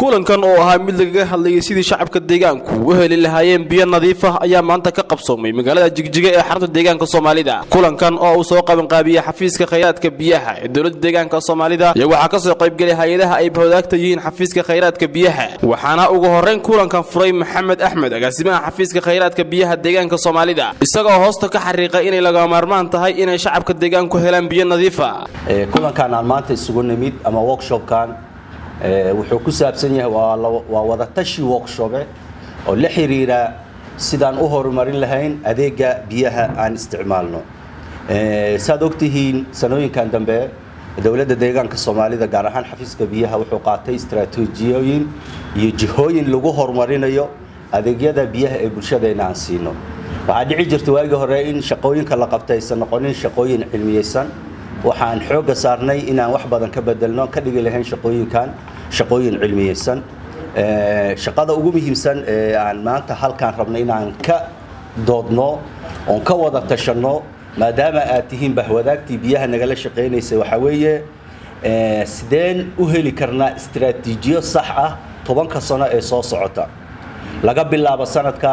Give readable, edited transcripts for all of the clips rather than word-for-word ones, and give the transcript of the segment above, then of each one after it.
kulankan oo ahaa mid laga hadlayay sidii shacabka deegaanku u heli lahaayeen biyo nadiif ah ayaa maanta ka qabsoomay magaalada Jigjiga ee xarunta deegaanka Soomaalida. Kulankan oo uu soo qaban qaabiyay xafiiska khayraadka biyaha ee dawladda deegaanka Soomaalida iyo waxa ka soo qayb galay hay'adaha ay bahwadaagta yihiin xafiiska khayraadka biyaha. Waxaana ugu horeyn kulankan furay Maxamed Axmed agaasimaha xafiiska khayraadka biyaha deegaanka Soomaalida isagoo hoosta ka xariiqay inay laga maarmaan tahay inay shacabka deegaanku helaan biyo nadiif ah. kulankan aan maanta isugu nimid ama workshop-kan wuxuu ku saabsan yahay waa wada tashi workshop oo la xiriira sidaan u horumarin lahayn adeega biyaha aan isticmaalno saad ogtihiin sanooyinkan dambe dawladda deegaanka Soomaalida gaar ahaan xafiiska biyaha wuxuu qaatay istaraatiijiyooyin iyo jihooyin lagu horumarinayo adeegyada biyaha ee bulshadeena aan siino waxa dhici jirtay waagi hore in shaqooyinka la qabtay aysan noqonin shaqooyin cilmiyeysan waxaan xooga saarnay inaan wax badan ka bedelno ka dhigi lahayn shaqooyin cilmiyeysan shaqada ugu muhiimsan ee aan maanta halkaan rabno inaan ka doodno oo ka wada tashano maadaama aad tihiin bahwadaagtii biyaha nagala shaqeynaysa waxa weeye sideen u heli karnaa istaraatiijiyo sax ah 10 sano ee soo socota laga bilaabo sanadka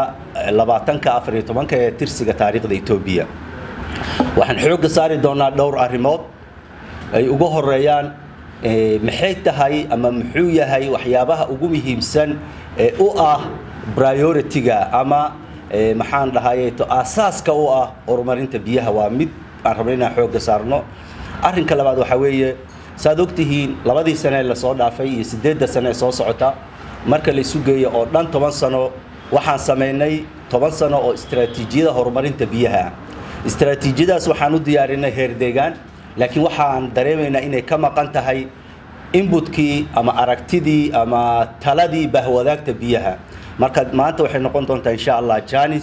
2014 ee tirsiga taariikhda Itoobiya waxaan xooga saari doonaa dhowr arrimood ay ugu horeeyaan maxay tahay ama muxuu yahay waxyaabaha ugu muhiimsan ee u ah priority-ga ama maxaan dhahaye to asaaska u ah horumarinta biyaha waa mid aan rabnay inaan xooga saarno arrinka labaad waxa weeye saad ogtihiin 2 sano la soo dhaafay iyo 8 sano soo socota marka la isu geeyo oo dhan 10 sano waxaan sameynay 10 sano oo istaraatiijiyada horumarinta biyaha istaraatiijiyadaas waxaan u diyaarinay heer deegaan laakiin waxaan dareemaynaa inay ka maqan tahay inputkii ama aragtidii ama taladii bahwadaagta biyaha marka maanta waxay noqon doontaa insha Allah Janis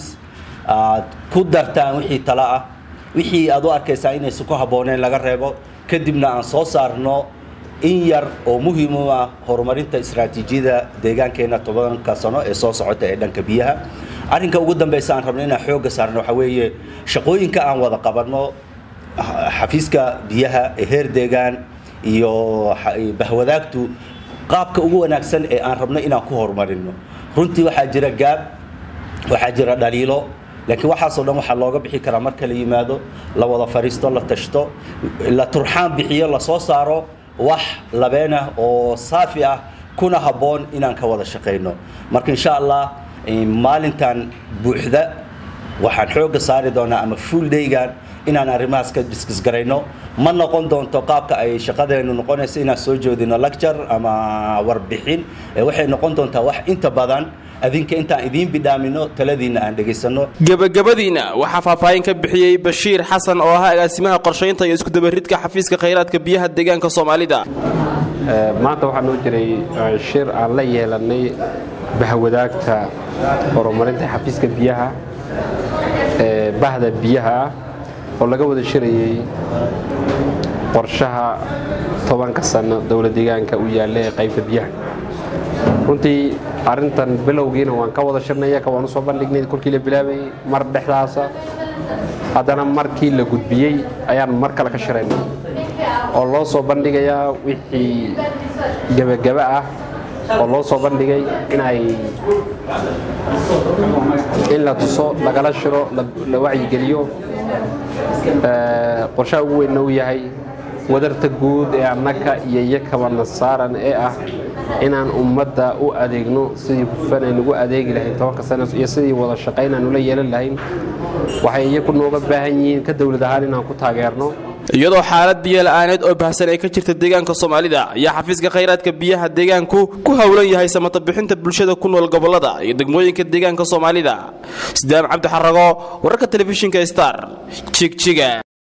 ku dartaan wixii tala ah wixii aad u arkaysaa inay ku habooneen laga reebo kadibna aan soo saarno in yar oo muhiim u ah horumarinta istaraatiijiyada deegaankeena 10 sano ee soo socota ee dhanka biyaha arrinka ugu dambeeyay aan rabnay inaan xooga saarno waxa weeye shaqooyinka aan wada qabanno xafiiska biyaha ee heer deegaan iyo bahwadaagtu qaabka ugu wanaagsan ee aan rabnay inaan ku horumarino runtii waxa jira gaab waxa jira dhaliilo laakiin waxa soo dhan waxa looga bixi karaa marka la yimaado la wada fariisto la tashto la turxaan bixiyo la soo saaro wax labeena oo saafi ah kuna haboon inaan ka wada shaqeyno marka insha Allah maalintan buuxda waxaan xooga saari doonaa ama full day-gan inaan arrimahaas ka discuss gareyno ma noqon doonto qaabka ay shaqadeenu noqonayso inaan soo joodino lecture ama warbixin waxay noqon doontaa wax inta badan adinka intaan idin bidhaamino taladiina aan dhageysano gabagabadiina waxa faahfaahin ka bixiyay Bashiir Xasan oo ah agaasimaha qorsheynta iyo isku dabaridka xafiiska khayraadka biyaha deegaanka Soomaalida maanta waxaan u jiray shir aan la yeelanay bahwadaagta horumarinta xafiiska biyaha bahda biyaha oo laga wada shirayay qorshaha 10 sano dawladda deegaanka u yaallay qaybta biyaha runtii arintan bilowgiina waan ka wada shirnay ka waan soo bandhignay kulkii la bilaabay mar dhexdaasa hadana markii la gudbiyay ayaan mar kale ka shiraynay oo loo soo bandhigayaa wixii gabagaba ah oo loo soo bandhigay in la tuso lagala shiro la wacyi geliyo qorshaha ugu weyn uu yahay wadarta guud ee annaka iyo yakaba nasaaran ee ah inaan ummadda u adeegno sidii hufan ugu adeegi lahayn 10 sano iyo sidii wada shaqeynaan ula yeelan lahayn waxay iyagu nooga baahan yihiin ka dawlad ahaan inaan ku taageerno iyadoo xaalad biyo la'aaneed oo baahsan ay ka jirta deegaanka Soomaalida ayaa xafiiska khayraadka biyaha deegaanku ku hawlan yahay samata bixinta bulshada ku nool gobolada iyo degmooyinka deegaanka Soomaalida Sidaam Cabdi Xarago wararka telefishinka Star Jigjiga